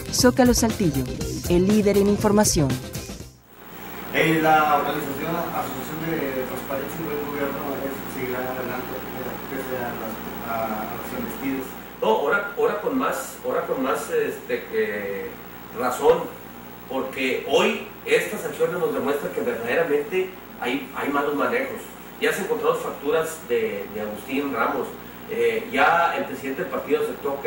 Zócalo Saltillo, el líder en información. La organización Asociación de Transparencia y Buen Gobierno seguirá adelante pese a las embestidas. No, ahora con más razón, porque hoy estas acciones nos demuestran que verdaderamente hay malos manejos. Ya se encontraron facturas de Agustín Ramos. Ya el presidente del partido aceptó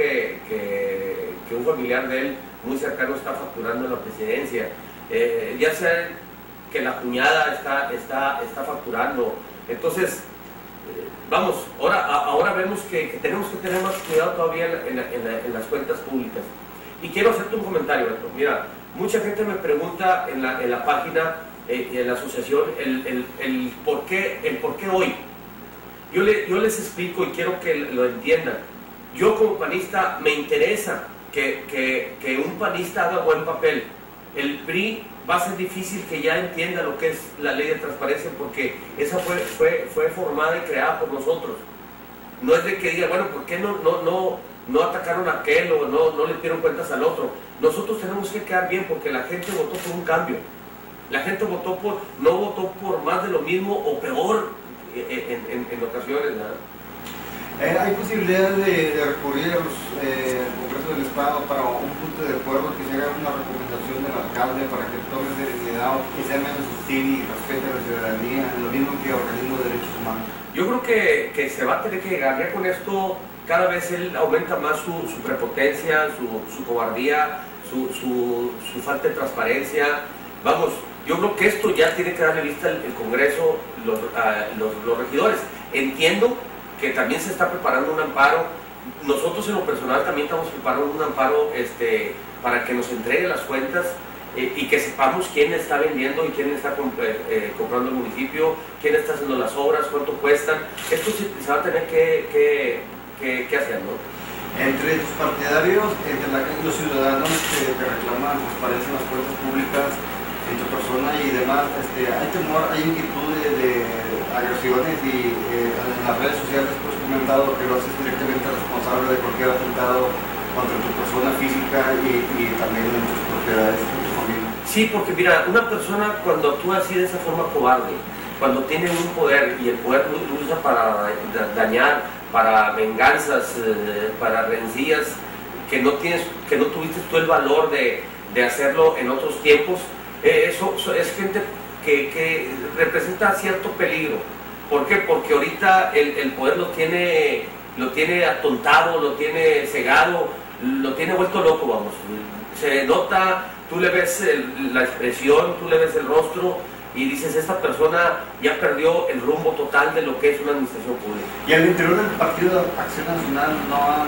que un familiar de él muy cercano está facturando en la presidencia. Ya sea que la cuñada está facturando. Entonces, vamos, ahora vemos que tenemos que tener más cuidado todavía en las cuentas públicas. Y quiero hacerte un comentario, Beto. Mira, mucha gente me pregunta en la página, en la asociación, el por qué hoy. Yo les explico y quiero que lo entiendan. Yo como panista me interesa que un panista haga buen papel. El PRI va a ser difícil que ya entienda lo que es la ley de transparencia, porque esa fue formada y creada por nosotros. No es de que diga, bueno, ¿por qué no atacaron a aquel o no le dieron cuentas al otro? Nosotros tenemos que quedar bien porque la gente votó por un cambio. La gente no votó por más de lo mismo o peor en ocasiones, ¿verdad? ¿Hay posibilidades de recurrir a los Congreso del Estado para un punto de acuerdo, que se haga una recomendación del alcalde para que tome seriedad, que sea menos hostil y respete a la ciudadanía, lo mismo que organismos de derechos humanos? Yo creo que se va a tener que llegar. Ya con esto cada vez él aumenta más su prepotencia, su cobardía, su falta de transparencia. Vamos, yo creo que esto ya tiene que darle vista el Congreso, los regidores. Entiendo que también se está preparando un amparo. Nosotros en lo personal también estamos preparando un amparo para que nos entregue las cuentas y que sepamos quién está vendiendo y quién está comprando el municipio, quién está haciendo las obras, cuánto cuestan. Esto se va a tener que hacer, ¿no? Entre tus partidarios, los ciudadanos que reclaman transparencia en las cuentas públicas, en tu persona y demás, hay temor, hay inquietud de agresiones y en las redes sociales pues comentado que lo haces directamente responsable de cualquier atentado contra tu persona física y también en tus propiedades, en tu familia. Sí, porque mira, una persona cuando actúa así de esa forma cobarde, cuando tiene un poder y el poder lo usa para dañar, para venganzas, para rencillas, que no tuviste tú el valor de hacerlo en otros tiempos, eso es gente que representa cierto peligro. ¿Por qué? Porque ahorita el poder lo tiene atontado, lo tiene cegado, lo tiene vuelto loco, vamos. Se nota, tú le ves la expresión, tú le ves el rostro y dices, esta persona ya perdió el rumbo total de lo que es una administración pública. ¿Y al interior del Partido Acción Nacional no han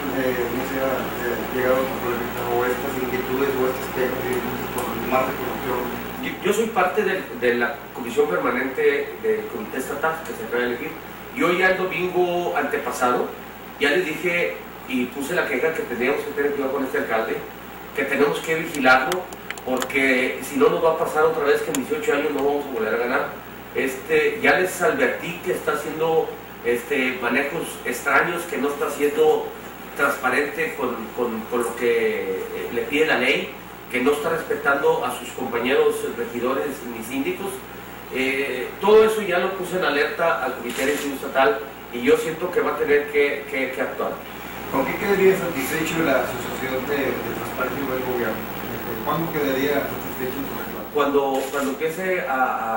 llegado a estas inquietudes o estas quejas por más de corrupción? Yo soy parte de la comisión permanente del comité estatal que se acaba de elegir. Yo ya el domingo antepasado ya les dije y puse la queja que teníamos que tener cuidado con este alcalde, que tenemos que vigilarlo, porque si no nos va a pasar otra vez que en 18 años no vamos a volver a ganar. Ya les advertí que está haciendo manejos extraños, que no está siendo transparente con lo que le pide la ley, que no está respetando a sus compañeros regidores ni síndicos. Todo eso ya lo puse en alerta al Comité Directivo Estatal y yo siento que va a tener que actuar. ¿Con qué quedaría satisfecho la Asociación de Transparencia y Buen Gobierno? ¿Cuándo quedaría satisfecho en tu reclamo? Cuando empiece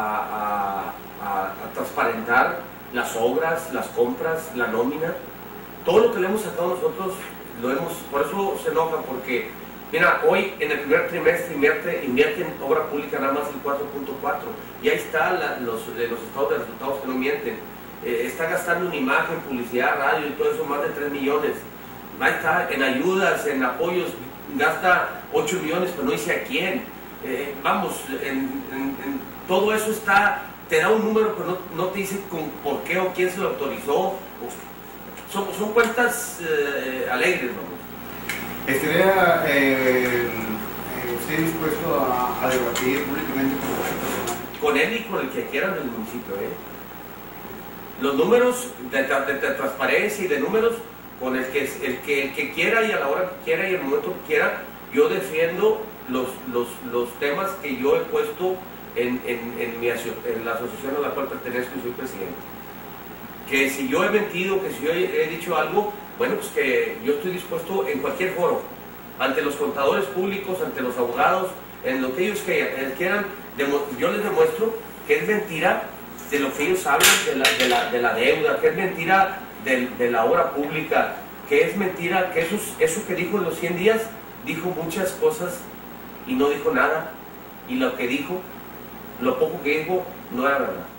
a transparentar las obras, las compras, la nómina, todo lo que le hemos sacado nosotros, por eso se enoja, porque mira, hoy en el primer trimestre invierte en obra pública nada más el 4.4 y ahí está los estados de resultados que no mienten. Está gastando en imagen, publicidad, radio y todo eso más de 3 millones. Ahí está, en ayudas, en apoyos, gasta 8 millones, pero no dice a quién. Vamos, en todo eso te da un número, pero no te dice por qué o quién se lo autorizó. Son cuentas alegres, vamos. ¿Estaría usted dispuesto a debatir públicamente con la persona? Con él y con el que quieran del municipio, Los números de transparencia y de números, con el que quiera y a la hora que quiera y el momento que quiera, yo defiendo los temas que yo he puesto en la asociación a la cual pertenezco y soy presidente. Que si yo he mentido, que si yo he dicho algo, bueno, pues que yo estoy dispuesto en cualquier foro, ante los contadores públicos, ante los abogados, en lo que ellos quieran, yo les demuestro que es mentira de lo que ellos hablan de la deuda, que es mentira de la obra pública, que es mentira que eso que dijo en los 100 días, dijo muchas cosas y no dijo nada, y lo que dijo, lo poco que dijo, no era verdad.